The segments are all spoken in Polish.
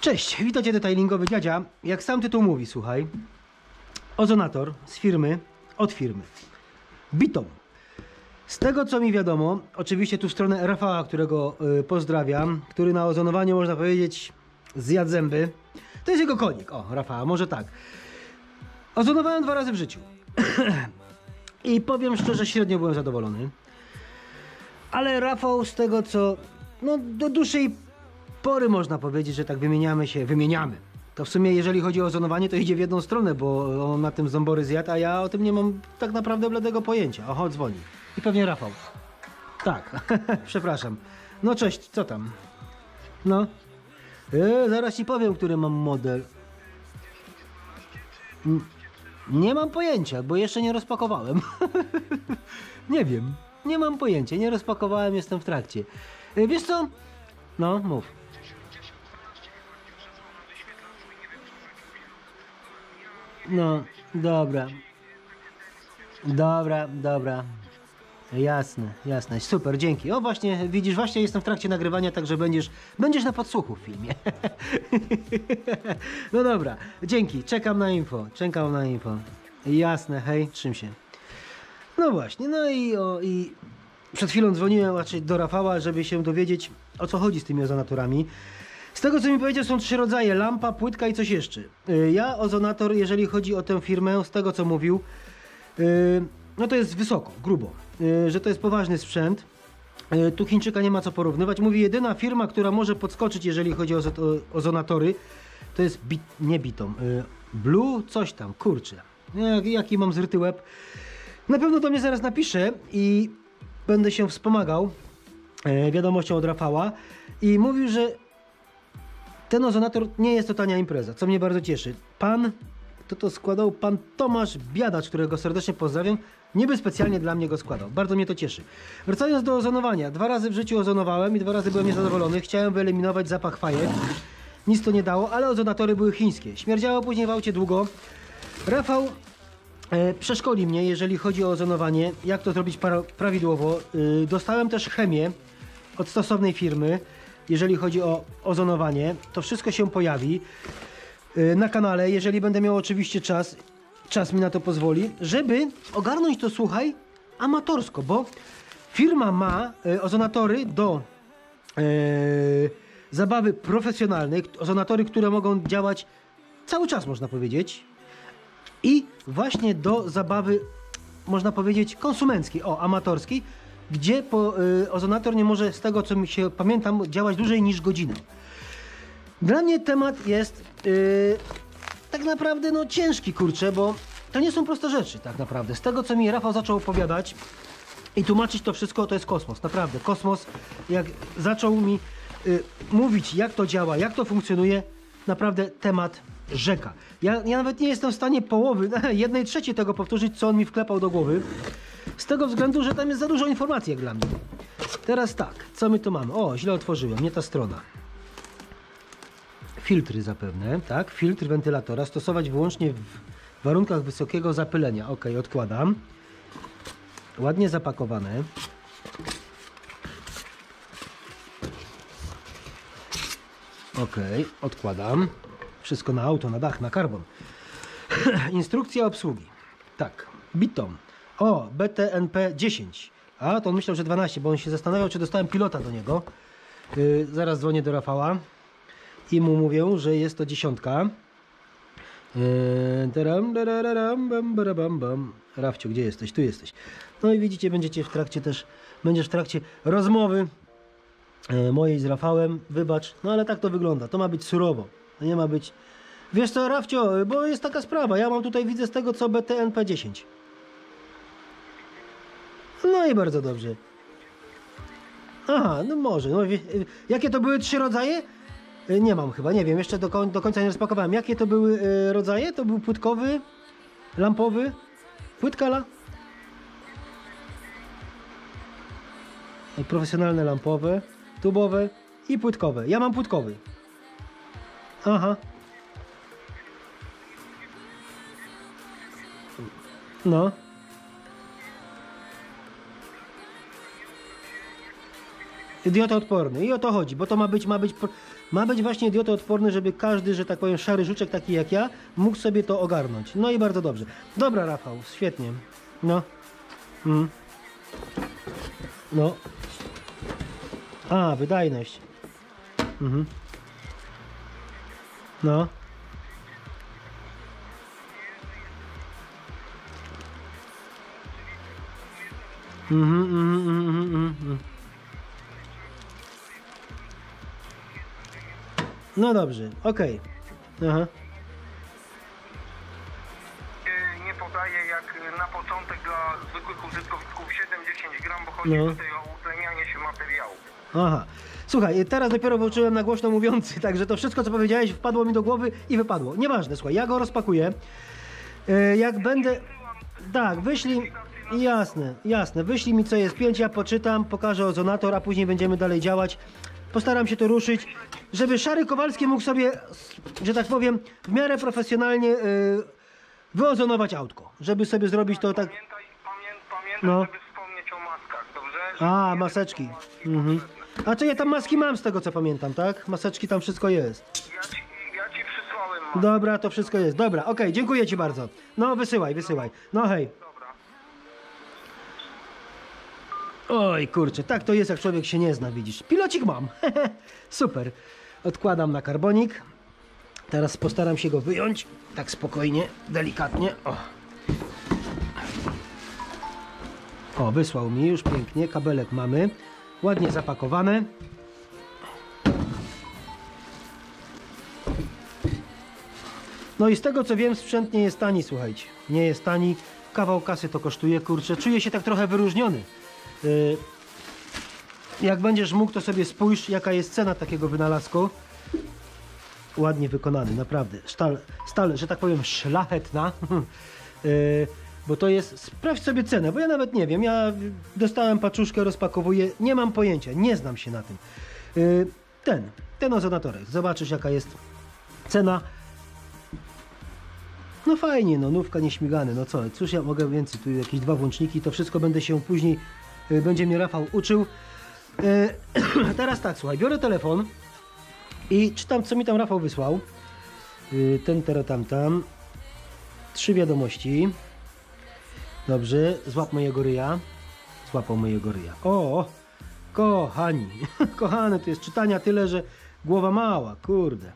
Cześć, witajcie detailingowy dziadzia. Jak sam tytuł mówi, słuchaj. Ozonator z firmy, od firmy Bitom. Z tego co mi wiadomo, oczywiście tu w stronę Rafała, którego pozdrawiam, który na ozonowaniu, można powiedzieć, zjadł zęby. To jest jego konik. O, Rafała, może tak. Ozonowałem 2 razy w życiu. I powiem szczerze, średnio byłem zadowolony. Ale Rafał, z tego co, no do dłuższej pory można powiedzieć, że tak wymieniamy. To w sumie jeżeli chodzi o ozonowanie, to idzie w jedną stronę, bo on na tym zombory zjadł, a ja o tym nie mam tak naprawdę bladego pojęcia. Oho, dzwoni. I pewnie Rafał. Tak, przepraszam. No cześć, co tam? No. Zaraz ci powiem, który mam model. Nie mam pojęcia, bo jeszcze nie rozpakowałem. Nie wiem. Nie mam pojęcia, nie rozpakowałem, jestem w trakcie. Wiesz co? No, mów. No, dobra. Dobra. Jasne. Super, dzięki. O właśnie, widzisz, właśnie jestem w trakcie nagrywania, także będziesz na podsłuchu w filmie. No dobra, dzięki. Czekam na info. Jasne, hej, trzym się. No właśnie, no i przed chwilą dzwoniłem do Rafała, żeby się dowiedzieć, o co chodzi z tymi ozonatorami. Z tego co mi powiedział, są 3 rodzaje: lampa, płytka i coś jeszcze. Ja ozonator, jeżeli chodzi o tę firmę, z tego co mówił, no to jest wysoko, grubo, że to jest poważny sprzęt. Tu Chińczyka nie ma co porównywać. Mówi, jedyna firma, która może podskoczyć, jeżeli chodzi o ozonatory, to jest nie Bitom, Blue coś tam, kurczę. Jaki mam zryty łeb. Na pewno do mnie zaraz napisze i będę się wspomagał wiadomością od Rafała. I mówił, że ten ozonator nie jest to tania impreza, co mnie bardzo cieszy. Kto to składał? Pan Tomasz Biadacz, którego serdecznie pozdrawiam, niby specjalnie dla mnie go składał. Bardzo mnie to cieszy. Wracając do ozonowania. 2 razy w życiu ozonowałem i 2 razy byłem niezadowolony. Chciałem wyeliminować zapach fajek. Nic to nie dało, ale ozonatory były chińskie. Śmierdziało później w aucie długo. Rafał przeszkoli mnie, jeżeli chodzi o ozonowanie, jak to zrobić prawidłowo. Dostałem też chemię od stosownej firmy, jeżeli chodzi o ozonowanie. To wszystko się pojawi na kanale, jeżeli będę miał oczywiście czas mi na to pozwoli, żeby ogarnąć to, słuchaj, amatorsko, bo firma ma ozonatory do zabawy profesjonalnej, ozonatory, które mogą działać cały czas, można powiedzieć, i właśnie do zabawy, można powiedzieć, konsumenckiej, amatorskiej, gdzie ozonator nie może, z tego co mi się pamiętam, działać dłużej niż godzinę. Dla mnie temat jest tak naprawdę no ciężki, kurczę, bo to nie są proste rzeczy tak naprawdę. Z tego co mi Rafał zaczął opowiadać i tłumaczyć to wszystko, to jest kosmos, naprawdę kosmos. Jak zaczął mi mówić, jak to działa, jak to funkcjonuje, naprawdę temat rzeka. Ja nawet nie jestem w stanie połowy, 1/3 tego powtórzyć, co on mi wklepał do głowy. Z tego względu, że tam jest za dużo informacji jak dla mnie. Teraz tak, co my tu mamy? O, źle otworzyłem, nie ta strona. Filtry zapewne, tak? Filtr wentylatora stosować wyłącznie w warunkach wysokiego zapylenia. Ok, odkładam. Ładnie zapakowane. Ok, odkładam. Wszystko na auto, na dach, na karbon. Instrukcja obsługi. Tak, Bitom. O, BTNP 10. A, to on myślał, że 12, bo on się zastanawiał, czy dostałem pilota do niego. Zaraz dzwonię do Rafała i mu mówię, że jest to 10. Rafciu, gdzie jesteś? Tu jesteś. No i widzicie, będziesz w trakcie rozmowy mojej z Rafałem. Wybacz, no ale tak to wygląda. To ma być surowo. To nie ma być... Wiesz co, Rafcio, bo jest taka sprawa. Ja mam tutaj, widzę z tego co BTNP 10. No i bardzo dobrze. Aha, no może. No, jakie to były 3 rodzaje? Nie mam chyba, nie wiem, jeszcze do końca nie rozpakowałem. Jakie to były rodzaje? To był płytkowy, lampowy, profesjonalne lampowe, tubowe i płytkowe. Ja mam płytkowy. Aha. No. Idiotoodporny. I o to chodzi, bo to ma być ma być właśnie idiotoodporny, żeby każdy, że tak powiem, szary żuczek taki jak ja, mógł sobie to ogarnąć. No i bardzo dobrze. Dobra, Rafał, świetnie. No. No. A, wydajność. No. No dobrze, okej. Aha. Nie podaję jak na początek dla zwykłych użytkowników 7-10 gram, bo chodzi tutaj o utlenianie się materiału. Aha. Słuchaj, teraz dopiero włączyłem na głośno mówiący, także to wszystko co powiedziałeś wpadło mi do głowy i wypadło. Nieważne, słuchaj, ja go rozpakuję. Jak będę... Tak, wyślij... Jasne, wyślij mi co jest 5, ja poczytam, pokażę ozonator, a później będziemy dalej działać. Postaram się to ruszyć, żeby Szary Kowalski mógł sobie, że tak powiem, w miarę profesjonalnie wyozonować autko. Żeby sobie zrobić to tak... Pamiętaj, żeby wspomnieć o maskach, dobrze? A, maseczki. A co ja tam maski mam z tego co pamiętam, tak? Maseczki tam wszystko jest. Ja ci przysłałem maskę. Dobra, to wszystko jest. Dobra, okej, dziękuję ci bardzo. No, wysyłaj. No hej. Dobra. Oj, kurczę, tak to jest jak człowiek się nie zna, widzisz. Pilocik mam. Super. Odkładam na karbonik. Teraz postaram się go wyjąć. Tak spokojnie, delikatnie. O, wysłał mi już pięknie. Kabelek mamy. Ładnie zapakowane. No i z tego co wiem, sprzęt nie jest tani, słuchajcie. Nie jest tani. Kawał kasy to kosztuje, kurczę. Czuję się tak trochę wyróżniony. Jak będziesz mógł, to sobie spójrz, jaka jest cena takiego wynalazku. Ładnie wykonany, naprawdę. Stal, że tak powiem, szlachetna. Bo to jest... Sprawdź sobie cenę, bo ja nawet nie wiem. Ja dostałem paczuszkę, rozpakowuję. Nie mam pojęcia, nie znam się na tym. Ten ozonatorek. Zobaczysz, jaka jest cena. No fajnie, no nówka nieśmigany, no co, cóż ja mogę więcej, tu jakieś 2 włączniki, to wszystko będę się później, będzie mnie Rafał uczył. Teraz tak, słuchaj, biorę telefon i czytam, co mi tam Rafał wysłał. Tam. 3 wiadomości. Dobrze, złap mojego ryja. Złapał mojego ryja. O, kochani, kochane, to jest czytania tyle, że głowa mała, kurde.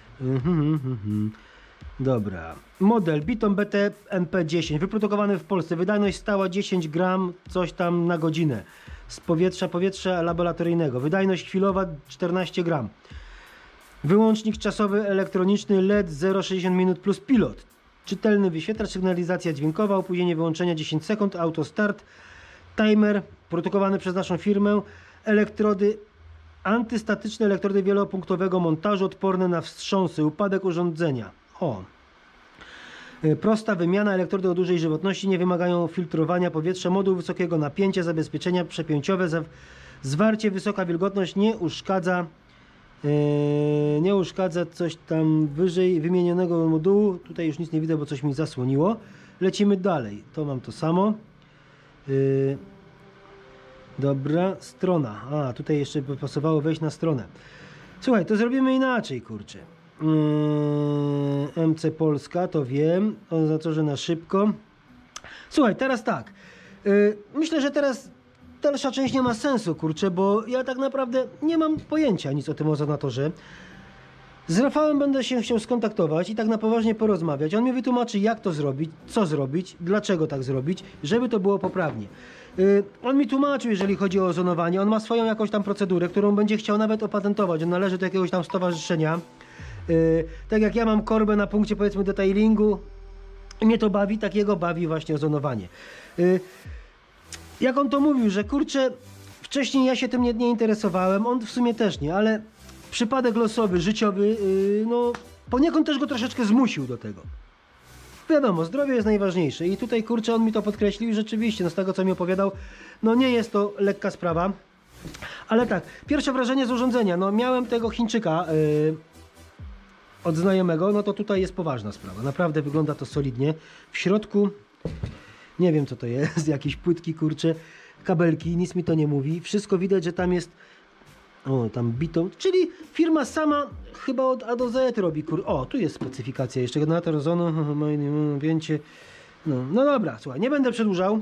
Dobra. Model Biton BT MP10, wyprodukowany w Polsce. Wydajność stała 10 gram, coś tam na godzinę. Z powietrza laboratoryjnego. Wydajność chwilowa 14 gram. Wyłącznik czasowy elektroniczny LED 0,60 minut plus pilot. Czytelny wyświetlacz, sygnalizacja dźwiękowa, opóźnienie wyłączenia 10 sekund, auto start, timer, produkowany przez naszą firmę, elektrody, antystatyczne elektrody wielopunktowego montażu, odporne na wstrząsy, upadek urządzenia. O. Prosta wymiana, elektrody o dużej żywotności, nie wymagają filtrowania powietrza, moduł wysokiego napięcia, zabezpieczenia przepięciowe, zwarcie, wysoka wilgotność, nie uszkadza coś tam wyżej wymienionego modułu. Tutaj już nic nie widzę, bo coś mi zasłoniło. Lecimy dalej. To mam to samo. Dobra, strona. A, tutaj jeszcze by pasowało wejść na stronę. Słuchaj, to zrobimy inaczej, kurczę. MC Polska, to wiem. Oznacza, na szybko. Słuchaj, teraz tak. Myślę, że teraz dalsza część nie ma sensu, kurczę, bo ja tak naprawdę nie mam pojęcia nic o tym ozonatorze. Z Rafałem będę się chciał skontaktować i tak na poważnie porozmawiać. On mi wytłumaczy, jak to zrobić, co zrobić, dlaczego tak zrobić, żeby to było poprawnie. On mi tłumaczył, jeżeli chodzi o ozonowanie. On ma swoją jakąś tam procedurę, którą będzie chciał nawet opatentować. On należy do jakiegoś tam stowarzyszenia. Tak jak ja mam korbę na punkcie, powiedzmy, detailingu i mnie to bawi, tak jego bawi właśnie ozonowanie. Jak on to mówił, że kurczę, wcześniej ja się tym nie interesowałem, on w sumie też nie, ale przypadek losowy, życiowy, no poniekąd też go troszeczkę zmusił do tego. Wiadomo, zdrowie jest najważniejsze i tutaj kurczę on mi to podkreślił i rzeczywiście, no z tego co mi opowiadał, no nie jest to lekka sprawa. Ale tak, pierwsze wrażenie z urządzenia, no miałem tego Chińczyka od znajomego, no to tutaj jest poważna sprawa, naprawdę wygląda to solidnie. W środku, nie wiem co to jest, jakieś płytki kurcze, kabelki, nic mi to nie mówi, wszystko widać, że tam jest O, tam bitą, czyli firma sama chyba od A do Z robi, o, tu jest specyfikacja jeszcze, generator ozonu, objęcie, no dobra, słuchaj, nie będę przedłużał.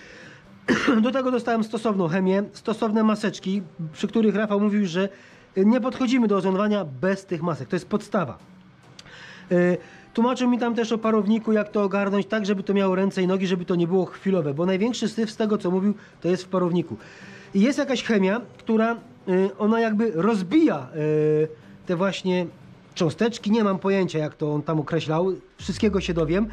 Do tego dostałem stosowną chemię, stosowne maseczki, przy których Rafał mówił, że nie podchodzimy do ozonowania bez tych masek, to jest podstawa. Tłumaczył mi tam też o parowniku, jak to ogarnąć tak, żeby to miało ręce i nogi, żeby to nie było chwilowe, bo największy syf z tego, co mówił, to jest w parowniku. I jest jakaś chemia, która ona jakby rozbija te właśnie cząsteczki, nie mam pojęcia, jak to on tam określał, wszystkiego się dowiem.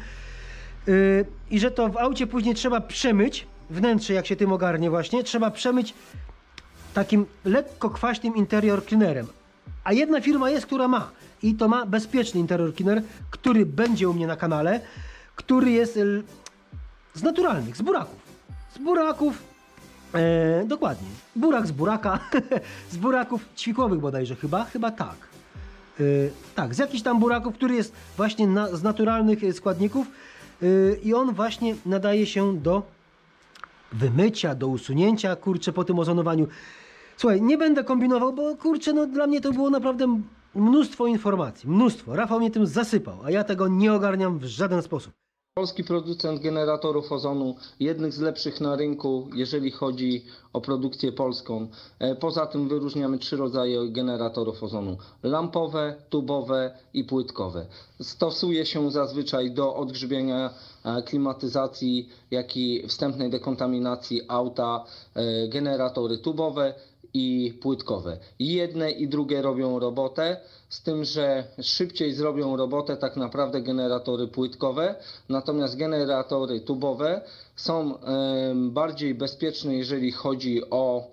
I że to w aucie później trzeba przemyć, wnętrze jak się tym ogarnie właśnie, trzeba przemyć takim lekko kwaśnym interior cleanerem. A jedna firma jest, która ma. I to ma bezpieczny interior cleaner, który będzie u mnie na kanale, który jest z naturalnych, z buraków. Z buraków, dokładnie. Burak z buraka, z buraków ćwikłowych bodajże chyba tak. Tak, z jakichś tam buraków, który jest właśnie z naturalnych składników i on właśnie nadaje się do wymycia, do usunięcia, kurczę, po tym ozonowaniu. Słuchaj, nie będę kombinował, bo kurczę, no dla mnie to było naprawdę mnóstwo informacji, mnóstwo. Rafał mnie tym zasypał, a ja tego nie ogarniam w żaden sposób. Polski producent generatorów ozonu, jednych z lepszych na rynku, jeżeli chodzi o produkcję polską. Poza tym wyróżniamy 3 rodzaje generatorów ozonu: lampowe, tubowe i płytkowe. Stosuje się zazwyczaj do odgrzebienia klimatyzacji, jak i wstępnej dekontaminacji auta generatory tubowe i płytkowe. Jedne i drugie robią robotę, z tym, że szybciej zrobią robotę tak naprawdę generatory płytkowe, natomiast generatory tubowe są bardziej bezpieczne, jeżeli chodzi o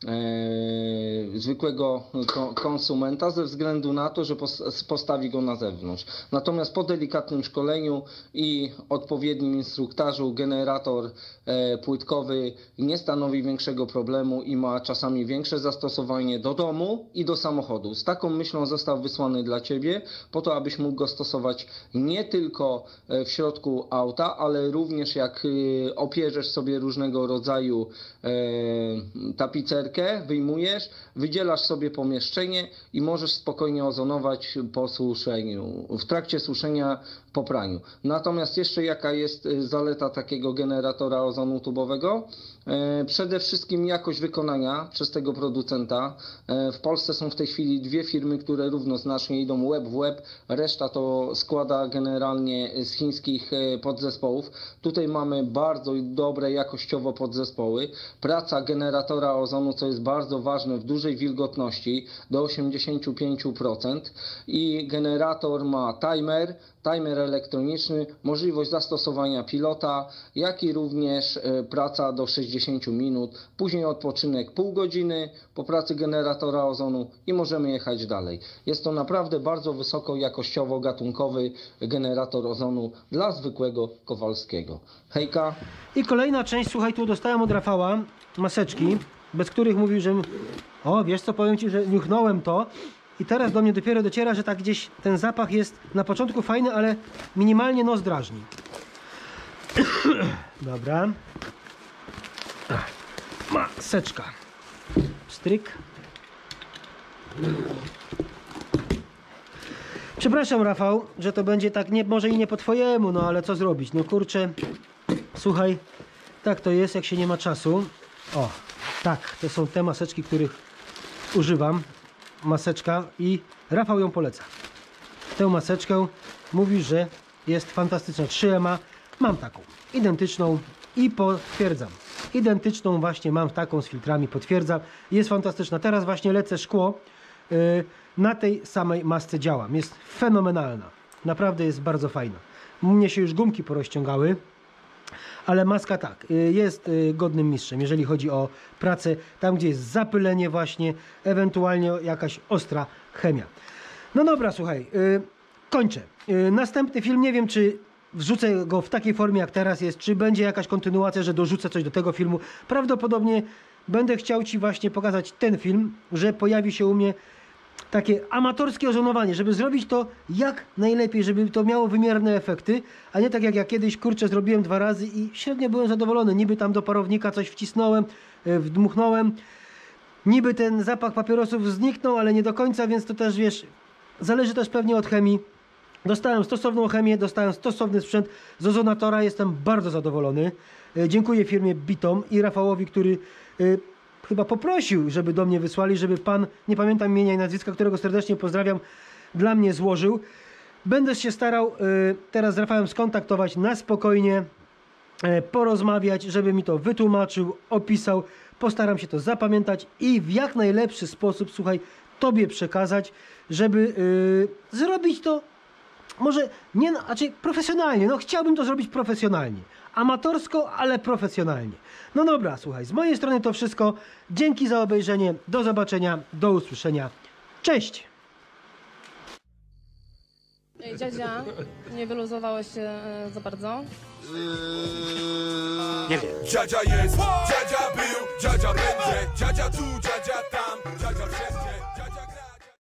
zwykłego konsumenta, ze względu na to, że postawi go na zewnątrz. Natomiast po delikatnym szkoleniu i odpowiednim instruktażu generator płytkowy nie stanowi większego problemu i ma czasami większe zastosowanie do domu i do samochodu. Z taką myślą został wysłany dla Ciebie, po to abyś mógł go stosować nie tylko w środku auta, ale również jak opierzesz sobie różnego rodzaju tapicerkę, wyjmujesz, wydzielasz sobie pomieszczenie i możesz spokojnie ozonować po suszeniu, w trakcie suszenia, po praniu. Natomiast jeszcze jaka jest zaleta takiego generatora ozonu tubowego? Przede wszystkim jakość wykonania przez tego producenta. W Polsce są w tej chwili 2 firmy, które równoznacznie idą łeb w łeb. Reszta to składa generalnie z chińskich podzespołów. Tutaj mamy bardzo dobre jakościowo podzespoły. Praca generatora ozonu, co jest bardzo ważne, w dużej wilgotności do 85%. I generator ma timer elektroniczny, możliwość zastosowania pilota, jak i również praca do 60 minut, później odpoczynek pół godziny po pracy generatora ozonu i możemy jechać dalej. Jest to naprawdę bardzo wysoko jakościowo gatunkowy generator ozonu dla zwykłego Kowalskiego. Hejka! I kolejna część, słuchaj, tu dostałem od Rafała maseczki, bez których mówił, że o, wiesz co, powiem Ci, że niuchnąłem to i teraz do mnie dopiero dociera, że tak gdzieś ten zapach jest na początku fajny, ale minimalnie nos drażni. Dobra. Maseczka. Stryk. Przepraszam, Rafał, że to będzie tak, nie, może i nie po twojemu, no ale co zrobić? No kurczę, słuchaj, tak to jest, jak się nie ma czasu. O, tak, to są te maseczki, których używam. Maseczka i Rafał ją poleca. Tę maseczkę mówi, że jest fantastyczna. 3M, mam taką identyczną i potwierdzam. Identyczną właśnie mam taką z filtrami, potwierdzam. Jest fantastyczna. Teraz właśnie lecę szkło. Na tej samej masce działam. Jest fenomenalna. Naprawdę jest bardzo fajna. Mnie się już gumki porozciągały. Ale maska tak, jest godnym mistrzem, jeżeli chodzi o pracę tam, gdzie jest zapylenie właśnie, ewentualnie jakaś ostra chemia. No dobra, słuchaj, kończę. Następny film, nie wiem, czy wrzucę go w takiej formie, jak teraz jest, czy będzie jakaś kontynuacja, że dorzucę coś do tego filmu. Prawdopodobnie będę chciał Ci właśnie pokazać ten film, że pojawi się u mnie takie amatorskie ozonowanie, żeby zrobić to jak najlepiej, żeby to miało wymierne efekty, a nie tak jak ja kiedyś, kurczę, zrobiłem 2 razy i średnio byłem zadowolony. Niby tam do parownika coś wcisnąłem, wdmuchnąłem Niby ten zapach papierosów zniknął, ale nie do końca, więc to też, wiesz, zależy też pewnie od chemii. Dostałem stosowną chemię, dostałem stosowny sprzęt z Ozonatora, jestem bardzo zadowolony. Dziękuję firmie Bitom i Rafałowi, który chyba poprosił, żeby do mnie wysłali, żeby pan, nie pamiętam imienia i nazwiska, którego serdecznie pozdrawiam, dla mnie złożył. Będę się starał teraz z Rafałem skontaktować na spokojnie, porozmawiać, żeby mi to wytłumaczył, opisał. Postaram się to zapamiętać i w jak najlepszy sposób, słuchaj, tobie przekazać, żeby zrobić to może nie, znaczy profesjonalnie, no chciałbym to zrobić profesjonalnie. Amatorsko, ale profesjonalnie. No dobra, słuchaj, z mojej strony to wszystko. Dzięki za obejrzenie, do zobaczenia, do usłyszenia. Cześć! Ej, dziadzia, nie wyluzowałeś się za bardzo? Nie wiem. Dziadzia jest, dziadzia był, dziadzia będzie, dziadzia tu, dziadzia tam, dziadzia wszystko.